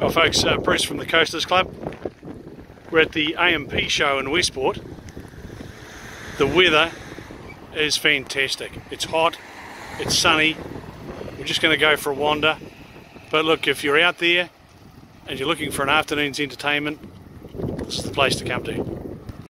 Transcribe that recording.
Well folks, Bruce from the Coasters Club. We're at the A&P show in Westport. The weather is fantastic. It's hot, it's sunny. We're just going to go for a wander. But look, if you're out there and you're looking for an afternoon's entertainment, this is the place to come to.